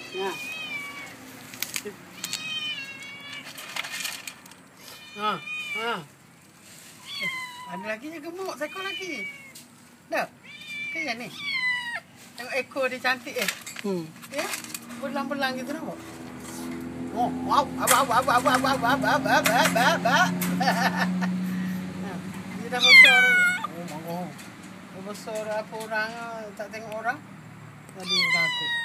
Nah. Ada lagi yang gemuk, seekor lagi. Dah. Kayak ni. Tengok ekor dia cantik Ya. Belang-belang gitu nampak. Oh, wow. Dia dah besar. Oh, dah besar apa orang tak tengok orang. Jadi takut.